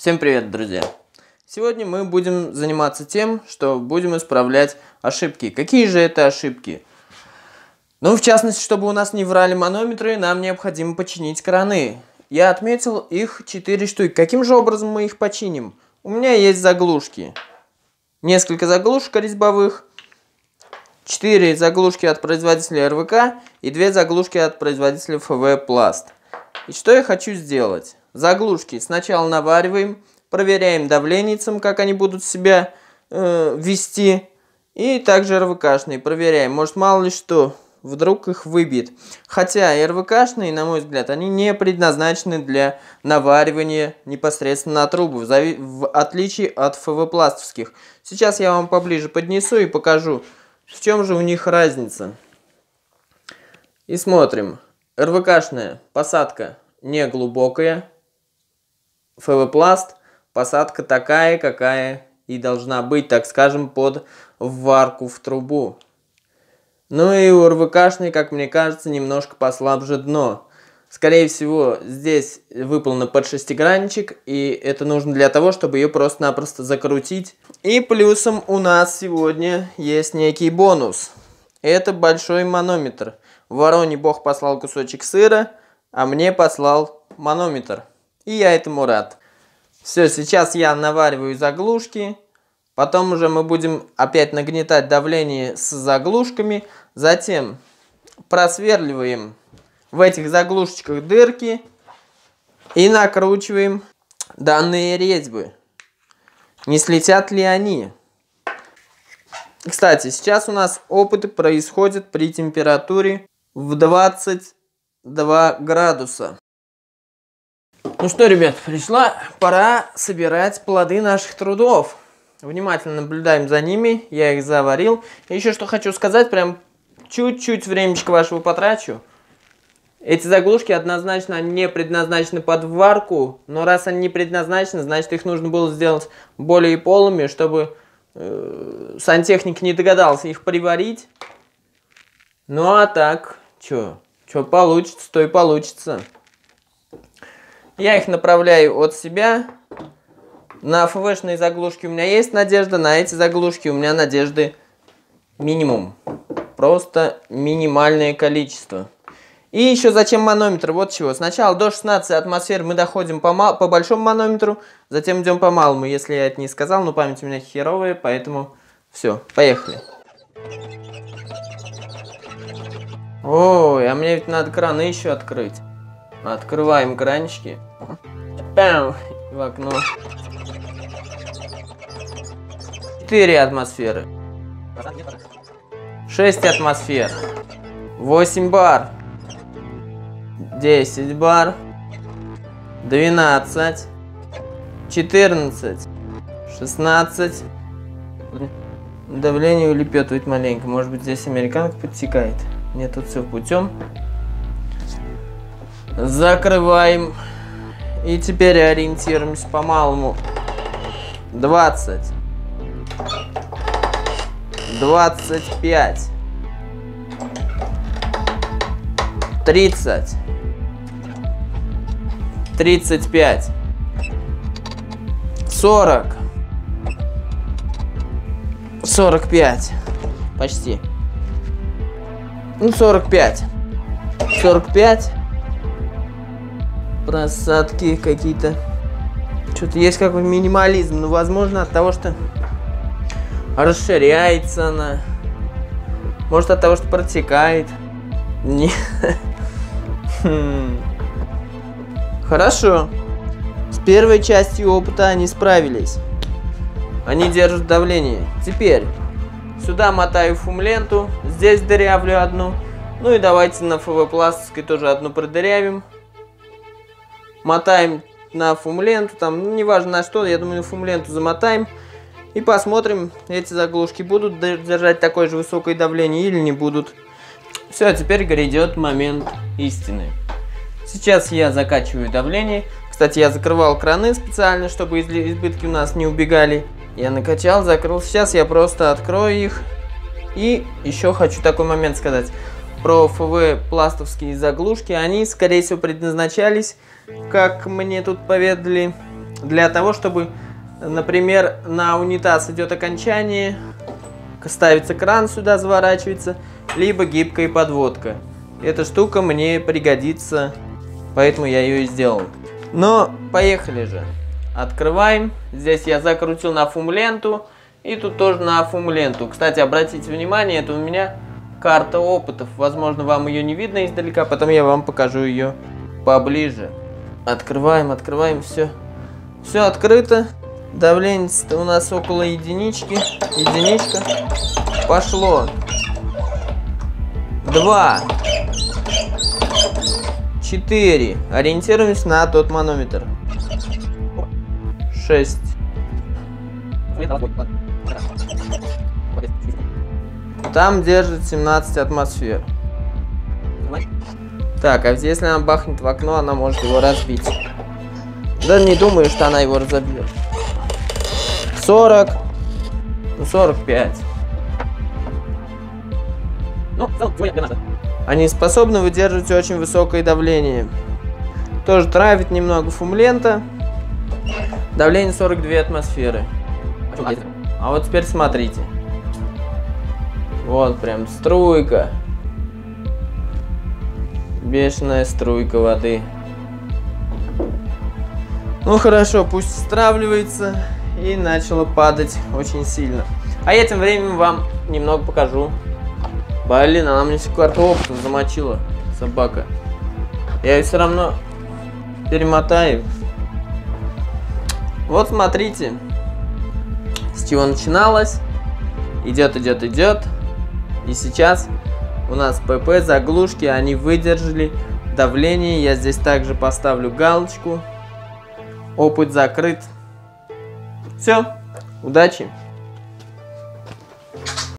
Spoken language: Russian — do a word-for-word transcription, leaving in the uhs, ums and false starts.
Всем привет, друзья! Сегодня мы будем заниматься тем, что будем исправлять ошибки. Какие же это ошибки? Ну, в частности, чтобы у нас не врали манометры, нам необходимо починить краны. Я отметил их четыре штуки. Каким же образом мы их починим? У меня есть заглушки. Несколько заглушек резьбовых. четыре заглушки от производителя эр вэ ка и две заглушки от производителя эф вэ Plast. И что я хочу сделать? Заглушки сначала навариваем, проверяем давленицем, как они будут себя э, вести. И также эр вэ ка-шные проверяем. Может, мало ли что, вдруг их выбьет. Хотя эр вэ ка-шные, на мой взгляд, они не предназначены для наваривания непосредственно на трубу, в, зави... в отличие от эф вэ пластовских. Сейчас я вам поближе поднесу и покажу, в чем же у них разница. И смотрим. эр вэ ка-шная посадка не глубокая. эф вэ Plast посадка такая, какая и должна быть, так скажем, под варку в трубу. Ну и у эр вэ ка-шной, как мне кажется, немножко послабже дно. Скорее всего, здесь выполнено под шестигранничек, и это нужно для того, чтобы ее просто-напросто закрутить. И плюсом у нас сегодня есть некий бонус. Это большой манометр. Вороне Бог послал кусочек сыра, а мне послал манометр. И я этому рад. Все, сейчас я навариваю заглушки. Потом уже мы будем опять нагнетать давление с заглушками. Затем просверливаем в этих заглушечках дырки. И накручиваем данные резьбы. Не слетят ли они? Кстати, сейчас у нас опыты происходят при температуре в двадцать два градуса. Ну что, ребят, пришла пора собирать плоды наших трудов. Внимательно наблюдаем за ними, я их заварил. И еще что хочу сказать, прям чуть-чуть времечко вашего потрачу. Эти заглушки однозначно не предназначены под варку, но раз они не предназначены, значит их нужно было сделать более полыми, чтобы э, сантехник не догадался их приварить. Ну а так, что, что получится, то и получится. Я их направляю от себя. На эф вэ-шные заглушки у меня есть надежда, на эти заглушки у меня надежды минимум. Просто минимальное количество. И еще зачем манометр? Вот чего. Сначала до шестнадцати атмосфер мы доходим по, мал... по большому манометру, затем идем по малому, если я это не сказал, но память у меня херовая, поэтому все, поехали. Ой, а мне ведь надо краны еще открыть. Открываем кранчики. Пам! В окно. четыре атмосферы. шесть атмосфер. восемь бар. десять бар. двенадцать. четырнадцать. шестнадцать. Давление улепетывает маленько. Может быть, здесь американка подтекает. Нет, тут все путем. Закрываем. И теперь ориентируемся по малому. двадцать. двадцать пять. тридцать. тридцать пять. сорок. сорок пять. Почти. Ну, сорок пять. сорок пять. Просадки какие-то. Что-то есть какой-то минимализм. Но, возможно, от того, что расширяется она. Может, от того, что протекает. Не. Хорошо. С первой частью опыта они справились. Они держат давление. Теперь сюда мотаю фумленту. Здесь дырявлю одну. Ну и давайте на эф вэ пластовской тоже одну продырявим. Мотаем на фумленту. Там, ну, неважно на что, я думаю, на фумленту замотаем. И посмотрим, эти заглушки будут держать такое же высокое давление или не будут. Все, теперь грядет момент истины. Сейчас я закачиваю давление. Кстати, я закрывал краны специально, чтобы избытки у нас не убегали. Я накачал, закрыл. Сейчас я просто открою их. И еще хочу такой момент сказать. Про эф вэ пластовские заглушки. Они, скорее всего, предназначались, как мне тут поведали, для того, чтобы, например, на унитаз идет окончание, ставится кран, сюда заворачивается, либо гибкая подводка. Эта штука мне пригодится, поэтому я ее и сделал. Но поехали же. Открываем. Здесь я закрутил на фум-ленту. И тут тоже на фум-ленту. Кстати, обратите внимание, это у меня карта опытов. Возможно, вам ее не видно издалека, потом я вам покажу ее поближе. Открываем, открываем, все. Все открыто. Давление у нас около единички. Единичка. Пошло. Два. Четыре. Ориентируемся на тот манометр. Шесть. Там держит семнадцать атмосфер. Так, а если она бахнет в окно, она может его разбить. Да не думаю, что она его разобьет. сорок. Ну, сорок пять. Ну, они способны выдерживать очень высокое давление. Тоже травит немного фум-лента. Давление сорок две атмосферы. А вот теперь смотрите. Вот прям струйка. Бешеная струйка воды. Ну хорошо, пусть стравливается. И начало падать очень сильно. А я тем временем вам немного покажу. Блин, она мне всю карту опыта замочила, собака. Я ее все равно перемотаю. Вот смотрите, с чего начиналось. Идет, идет, идет. И сейчас у нас ПП, заглушки, они выдержали давление. Я здесь также поставлю галочку. Опыт закрыт. Все, удачи!